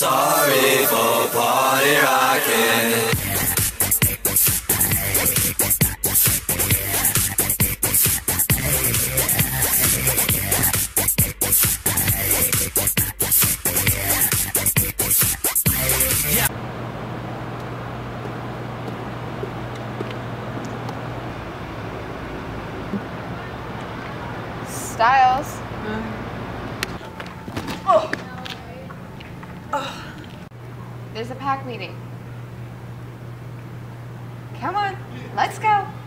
Sorry for party rocking. Styles. Oh. Oh. There's a pack meeting. Come on, let's go.